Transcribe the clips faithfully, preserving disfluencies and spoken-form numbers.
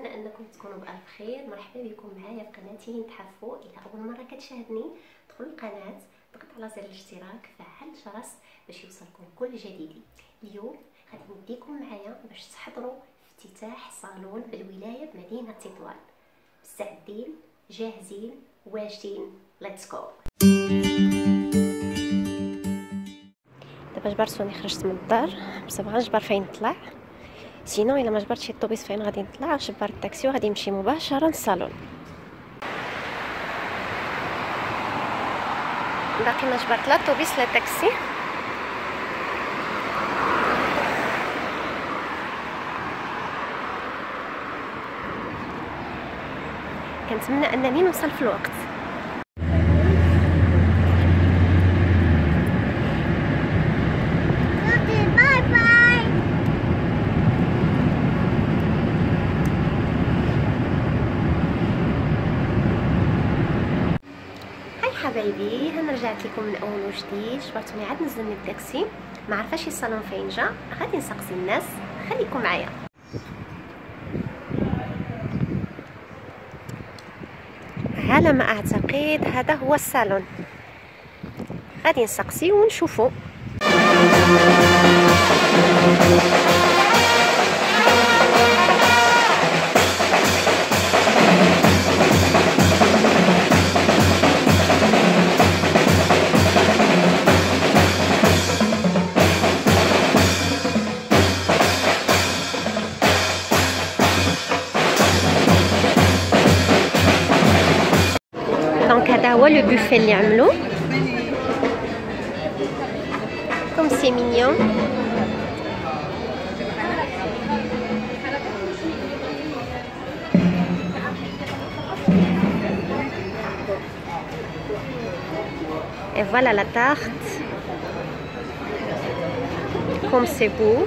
كنتمنى انكم تكونوا بالف خير. مرحبا بكم معايا في قناتي نتحفوا. الى اول مره كتشاهدني دخل القناه، ضغط على زر الاشتراك، فعل الجرس باش يوصلكم كل جديد. اليوم غادي نديكم معايا باش تحضروا افتتاح صالون بالولايه بمدينه تطوان. مستعدين؟ جاهزين؟ واجدين؟ ليتس جو. دابا جبرتوني خرجت من الدار بس بغا نجبر فين نطلع، سينو الا ما جبرتش الطوبيس فين غادي نطلع. جبر التاكسي وغادي نمشي مباشره للصالون. باقي ما جبرت لا الطوبيس لا تاكسي. كنتمنى انني نوصل في الوقت. حبايبي انا رجعت لكم من اول وجديد. جبرتوني عاد نزل من التاكسي، ما عرفاش الصالون فين جا، غادي نسقسي الناس، خليكم معايا. على ما اعتقد هذا هو الصالون، غادي نسقسي ونشوفوا. دونك هذا هو لو بوفي اللي عملوه، كوم سي مينيون. Et voilà la tarte, comme c'est beau.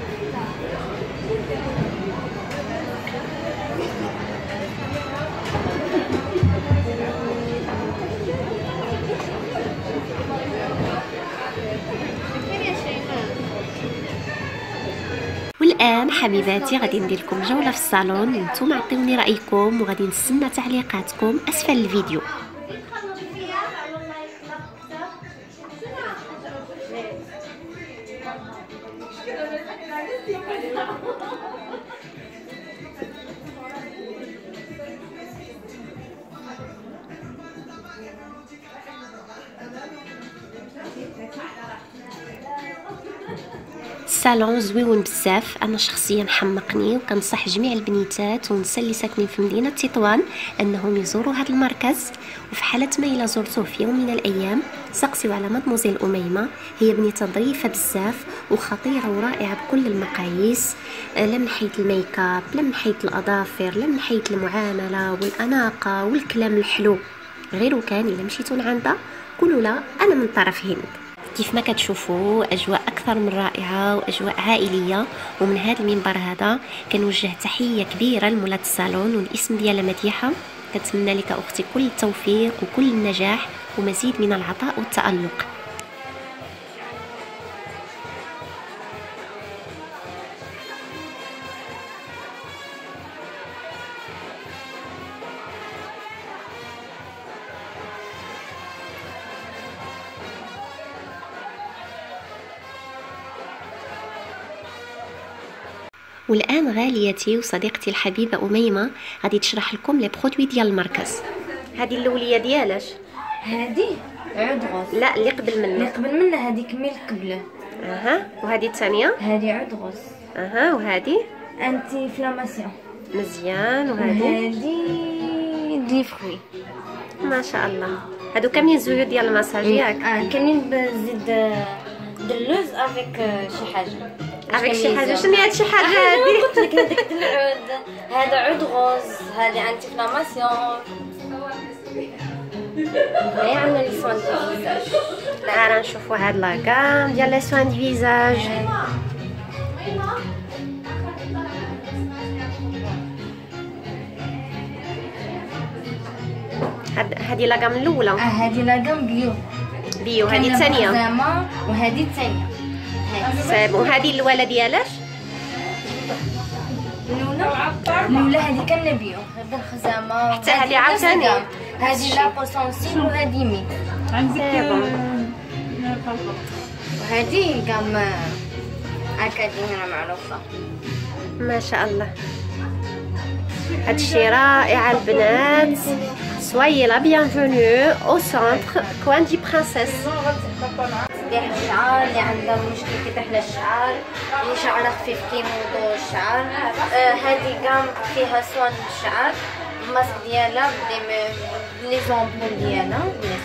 والان حبيباتي غادي ندير لكم جوله في الصالون، نتوما عطيوني رايكم وغادي نستنى تعليقاتكم اسفل الفيديو. الصالون زويون بزاف، انا شخصيا حمقني، وكنصح جميع البنيتات والنساء اللي ساكنين في مدينه تطوان انهم يزوروا هذا المركز. وفي حاله ما الا زرتوه في يوم من الايام سقسيو على مدموزيل اميمه، هي بنيته ظريفه بزاف وخطيره ورائعه بكل المقاييس، لا من حيث الميكاب، لا من حيث الاظافر، لا من حيث المعامله والاناقه والكلام الحلو. غير وكان الا مشيتوا لعندها قولوا لا انا من طرف هند. كيف ما كتشوفوا اجواء اكثر من رائعه واجواء عائليه. ومن هذا المنبر هذا كنوجه تحيه كبيره لمولات الصالون والاسم ديالها مديحه. كنتمنى لك اختي كل التوفيق وكل النجاح ومزيد من العطاء والتالق. والان غاليتي وصديقتي الحبيبه اميمه غادي تشرح لكم لي برودوي ديال المركز. هذه الاوليه ديالاش؟ هذه عود غوز. لا اللي قبل منها. اللي قبل منها هذيك ميل قبله. اها. وهذه الثانيه؟ هذه عود غوز. اها. وهذه انتي فلاماسيون. مزيان. وهذه هذه دي فروي. ما شاء الله. هادو كاملين زيوت ديال المساج ياك؟ اه كاملين بزيت دلوز افيك شي حاجه. افيك شي حاجه. شنو هاد شي حاجه هادي؟ قلت لك هذاك العود. هذا عود غوز، هذه انتي فلاماسيون. هاي عندنا لي سوان دو فيزاج. لا راه نشوفوا هاد لاكام ديال لي سوان دو فيزاج. هاد هادي لاكام الاولى. اه هذه لاكام بيو. بيو. هادي الثانيه. وهذه الثانيه. صايب. وهذه الاولى ديالاش؟ الاولى الاولى هذه كنبيو بالخزامه حتى هذه عاوتاني هذه لا بوسونسيل وهذه مي عندك وهذه كام اكاديمي هنا معروفه. ما شاء الله. هادشي رائع البنات. Soyez la bienvenue au centre Coin du Princesse. تسريح الشعر اللي عندها مشكل في تحلى الشعر، اللي شعرها خفيف كيموضو الشعر. آه هذه كام فيها سوان الشعر، الماسك ديالها لي زامبول ديالها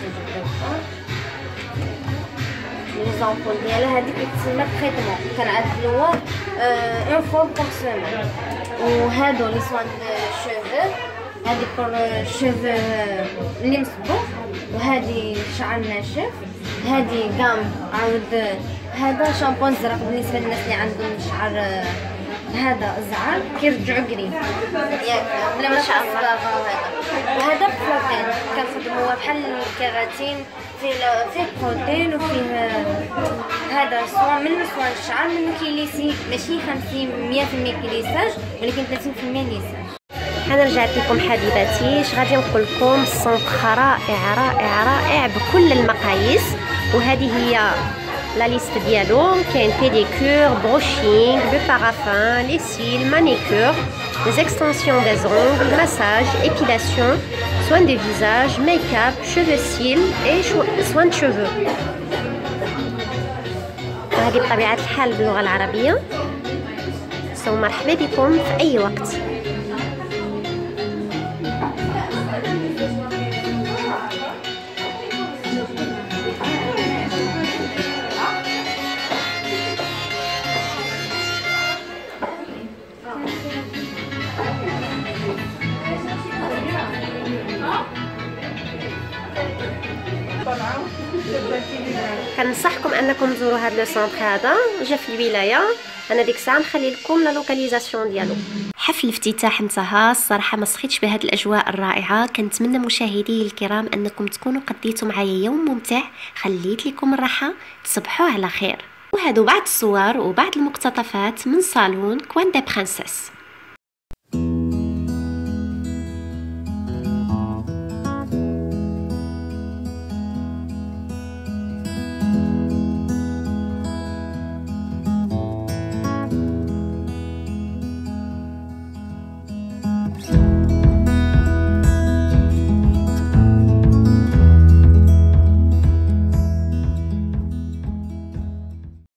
لي زامبول ديالها هذيك كتسمى تريتمون كنعدلوها اون فوا بور سيمين. وهادو لي سوان شوفو، هادي بور شوفو اللي مصبوغ، وهادي شعر ناشف. هادي كام عاود هذا شامبون زرق بالنسبه للناس اللي عندهم شعر هذا زعر كيرجعوا كريم ياك بلا ما شاء الله. هذا وهذا بروتين كنخدموه بحال الكيراتين، فيه فيه بروتين وفيه هذا سواء منه سواء الشعر منه كيليسي ماشي خمسين مية في المية كليساج ولكن ثلاثين في المية ليساج. انا رجعت لكم حبيباتي. اش غادي نقول لكم؟ السونطخ رائع رائع رائع بكل المقاييس. وهذه هي لا ليست ديالو. كاين بيديكور، بروشينغ، لو بارافان، لي سيل، مانيكور، les extensions des ongles, massage, épilation, soins de visage, make-up, cheveux cils et soins de cheveux. وهذه بطبيعة الحال باللغة العربية. سو مرحبا بكم في أي وقت. كنصحكم انكم تزوروا هذا لو سونطر. هذا جا في الولايه. انا ديك الساعه نخلي لكم لا لوكاليزاسيون ديالو. حفل الافتتاح انتهى. الصراحه ما سخيتش بهذه الاجواء الرائعه. كنتمنى مشاهدي الكرام انكم تكونوا قضيتوا معايا يوم ممتع. خليت لكم الراحه. تصبحوا على خير. وهادو بعض الصور وبعض المقتطفات من صالون كوان دي برانسيس. you